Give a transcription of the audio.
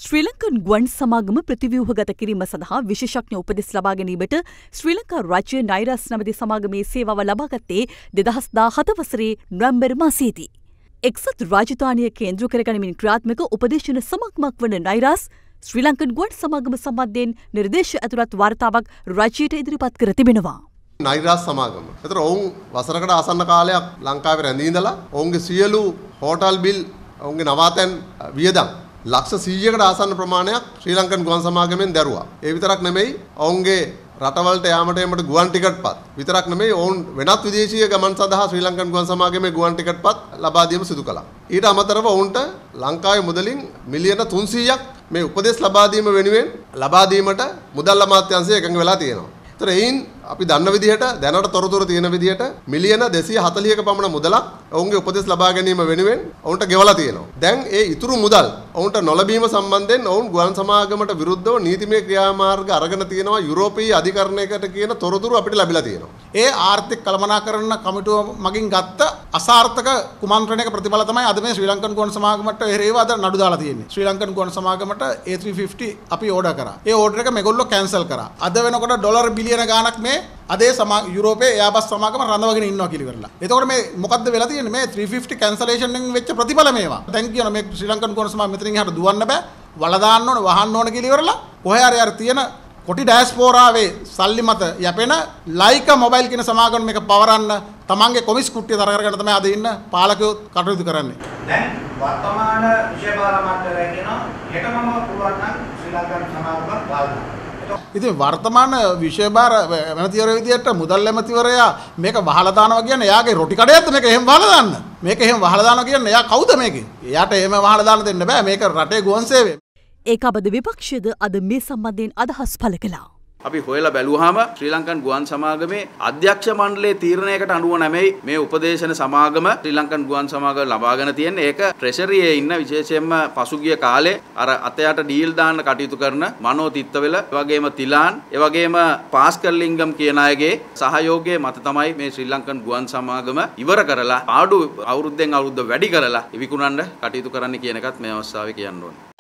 ශ්‍රී Lankan ගුවන් සමාගම ප්‍රතිව්‍යුහගත කිරීම සඳහා විශේෂඥ උපදෙස් ලබා ගැනීමට ශ්‍රී ලංකා රාජ්‍ය නයිරස් නැමැති සමාගමේ සේවාව ලබාගත්තේ 2017 වසරේ නොවැම්බර් මාසයේදී. එක්සත් රාජධානිය කේන්ද්‍ර කරගනිමින් ක්‍රියාත්මක උපදේශන සමාගමක් වන නයිරස් ශ්‍රී ලංකන් ගුවන් සමාගම සම්බන්ධයෙන් නිර්දේශ ඇතුළත් වාර්තාවක් රජයට ඉදිරිපත් කර තිබෙනවා. නයිරස් සමාගම. ඒතර ඔවුන් වසරකට ආසන්න කාලයක් ලංකාවේ රැඳී ඉඳලා ඔවුන්ගේ සියලු හෝටල් බිල් ඔවුන්ගේ නවාතැන් වියදම් ලක්ෂ 100කට ආසන්න ප්‍රමාණයක් ශ්‍රී ලංකන් ගුවන් සමාගමෙන් දැරුවා. ඒ විතරක් නෙමෙයි ඔවුන්ගේ රටවලට යාමට එමට ගුවන් ටිකට්පත් විතරක් නෙමෙයි ඔවුන් වෙනත් විදේශීය ගමන් සඳහා ශ්‍රී ලංකන් ගුවන් සමාගමේ ගුවන් ටිකට්පත් ලබා දීම සිදු කළා. ඊට අමතරව ඔවුන්ට ලංකාවේ මුදලින් මිලියන 300ක් මේ උපදෙස් ලබා දීම වෙනුවෙන් ලබා දීමට මුදල් අමාත්‍යාංශය එකඟ වෙලා තියෙනවා. ඒතර එයින් අපි දන්න විදිහට දැනට තොරතුරු තියෙන විදිහට මිලියන 240ක පමණ මුදලක් ඔවුන්ගේ උපදෙස් ලබා ගැනීම වෙනුවෙන් ඔවුන්ට ගෙවලා තියෙනවා. දැන් ඒ ඉතුරු මුදල් ඔවුන්ට නොලැබීම සම්බන්ධයෙන් ඔවුන් ගුවන් සමාගමට විරුද්ධව නීතිමය ක්‍රියාමාර්ග අරගෙන තියෙනවා යුරෝපීය අධිකරණයකට කියන තොරතුරු අපිට ලැබිලා තියෙනවා. ඒ ආර්ථික කළමනාකරණ කමිටුව මගින් ගත්ත අසාර්ථක කුමන්ත්‍රණයක ප්‍රතිඵල තමයි අද මේ ශ්‍රී ලංකන් ගුවන් සමාගමට එරෙහිව අද නඩු දාලා තියෙන්නේ. ශ්‍රී ලංකන් ගුවන් සමාගමට A350 අපි ඕඩර් කරා. ඒ ඕඩර් එක මේගොල්ලෝ කැන්සල් කරා. අද වෙනකොට ඩොලර් බිලියන ගාණක් මේ අදේ යුරෝපයේ එයාබස් සමාගම රඳවගෙන ඉන්නවා කියලා ඉවරලා. එතකොට මේ මොකද්ද වෙලා තියෙන්නේ? මේ 350 කැන්සලේෂන් එකෙන් වෙච්ච ප්‍රතිඵල මේවා. දැන් කියන මේ ශ්‍රී ලංකන් ගුවන් සමාගම මෙතනින් එහාට දුවන්න බෑ. වල දාන්න ඕන, වහන්න ඕන කියලා ඉවරලා. කොහේ හරි අර තියෙන කොටි ඩෑස්පෝරාවේ සල්ලි මත යැපෙන ලයිකා මොබයිල් කියන සමාගම මේක පවරන්න තමන්ගේ කොමිස් කුට්ටිය තර කරගෙන තමයි අද ඉන්න පාලකයෝ කටයුතු කරන්නේ. දැන් වර්තමාන විෂය බාර මණ්ඩලය කියනවා හෙටමම පුළුවන් නම් ශ්‍රී ලංකන් සමාගම බාරගන්න. ඉතින් වර්තමාන විෂය බාර ඇමතිවරයා විදියට මුදල් ඇමතිවරයා මේක වහලා දානවා කියන්නේ එයාගේ රොටි කඩේත් මේක එහෙම වහලා දාන්න. මේක එහෙම වහලා දානවා කියන්නේ එයා කවුද මේකේ? එයාට එහෙම වහලා දාන්න දෙන්න බෑ. මේක රටේ ගුවන් සේවය. ඒකාබද්ධ විපක්ෂයද අද මේ සම්බන්ධයෙන් අදහස් පළ කළා. අපි හොයලා බැලුවාම ශ්‍රී ලංකන් ගුවන් සමාගමේ අධ්‍යක්ෂ මණ්ඩලයේ තීරණයකට අනුව නැමෙයි මේ උපදේශන සමාගම ශ්‍රී ලංකන් ගුවන් සමාගම ලබාගෙන තියෙන්නේ. ඒක ට්‍රෙෂරියේ ඉන්න විශේෂයෙන්ම පසුගිය කාලේ අර අතයට ඩීල් දාන්න කටයුතු කරන මනෝ තිත්තවෙල, ඒ වගේම තිලාන්, ඒ වගේම පාස්කල් ලිංගම් කියන අයගේ සහයෝගයේ මත තමයි මේ ශ්‍රී ලංකන් ගුවන් සමාගම ඉවර කරලා ආඩු අවුරුද්දෙන් අවුරුද්ද වැඩි කරලා විකුණන්න කටයුතු කරන්න කියන එකත් මේ අවස්ථාවේ කියන්න ඕනේ.